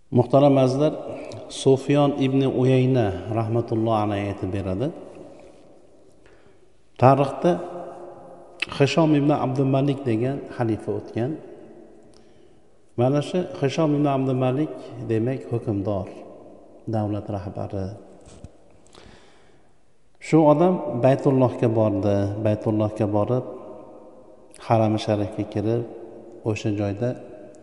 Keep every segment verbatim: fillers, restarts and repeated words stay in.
Muhtaram azizlar, Sufyon ibn Uyayna rahmatullohi alayhi aytib beradi. Tarixda Hishom ibn Abdumalik degan xalifa o'tgan. Mana shu Hishom ibn Abdumalik demak hukmdor, davlat rahbari. Shu odam Baytullohga bordi. Baytullohga borib, Haram-i Sharifga kirib, o'sha joyda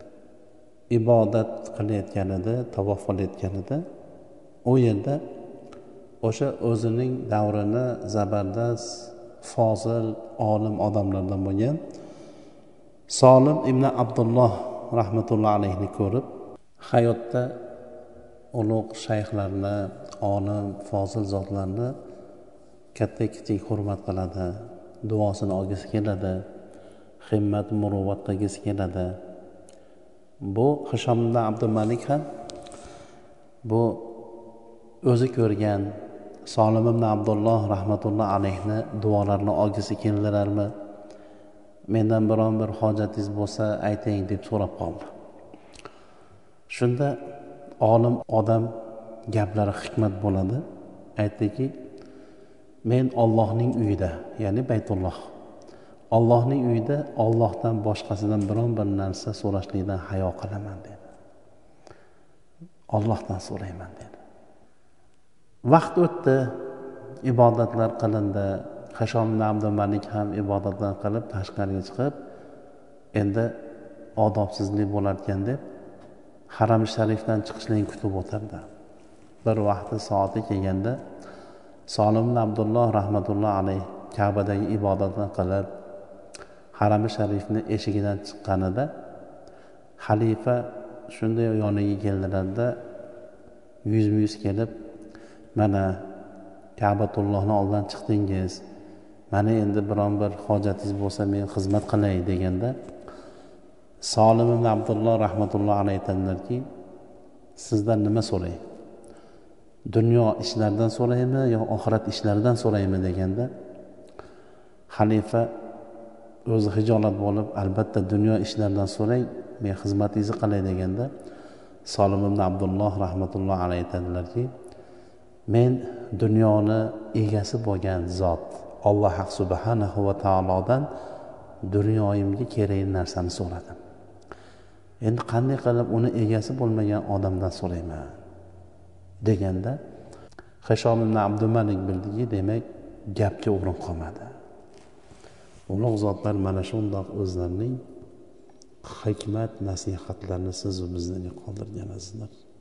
ibodat qilayotgan edi, tavof qilayotgan edi. U yerda o'sha o'zining davrini zabardast, fozil, olim odamlardan bo'lgan Solim ibn Abdulloh rahmatullohi alayhini ko'rib, hayotda ulug' shayxlarni, olim, fozil zotlarni katta-kichik hurmat qiladi, duosini olgisi keladi, himmat, muruvvat qilgisi keladi. Bu Hishom ibn Abdumalik ham bu o'zi ko'rgan Solim ibn Abdulloh rahmatullohi alayhni duolarini olgisi keldilarmi? Mendan biron bir hojatingiz bo'lsa ayting deb so'rab qoldi. Shunda olim odam gaplari hikmat bo'ladi. Aytdiki, men Allohning uyida, ya'ni Baytulloh, Allohning uyida Allohdan boshqasidan biron bir narsa so'rashlikdan hayo qilaman dedi. Allohdan so'rayman dedi. Vaqt o'tdi, ibodatlar qilindi. Hishom ibn Abdumalik ham ibodatlar qilib tashqariga chiqib, endi odobsizlik bo'larkan deb Haram-i Sharifdan chiqishlikni kutib o'tirdi. Bir vaqti soati kelganda Solim ibn Abdulloh rahmatullohi alayh Ka'badagi ibodatni qilib Haram-i Sharifni eshigidan chiqqanida xalifa shunday yoniga keldilarda yuzma-yuz kelib, mana Ka'batullohning oldidan chiqdingiz, mana endi biron bir hojatingiz bo'lsa men xizmat qilay deganda Solim ibn Abdulloh rahmatullohi alayhi aytadilarki, sizdan nima so'ray? Dunyo ishlaridan so'raymi yo oxirat ishlaridan so'raymi deganda xalifa o'zi hijolat bo'lib, albatta dunyo ishlaridan so'rang, men xizmatingizni qilay deganda Solim ibn Abdulloh rahmatullohi alayhi aytadilarki, men dunyoni egasi bo'lgan zot Alloh subhanahu va taolodan dunyoyimga kerakli narsani so'radim. Endi qanday qilib uni egasi bo'lmagan odamdan so'rayman deganda Hishom ibn Abdumalik bildiki, demak gapga o'rin qolmadi. Ulug' zotlar mana shundoq o'zlarining hikmat nasihatlarini siz va bizlarga qoldirgan azizlar.